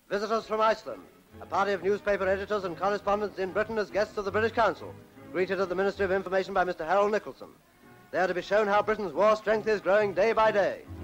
Visitors from Iceland, a party of newspaper editors and correspondents in Britain as guests of the British Council, greeted at the Ministry of Information by Mr. Harold Nicholson. They are to be shown how Britain's war strength is growing day by day.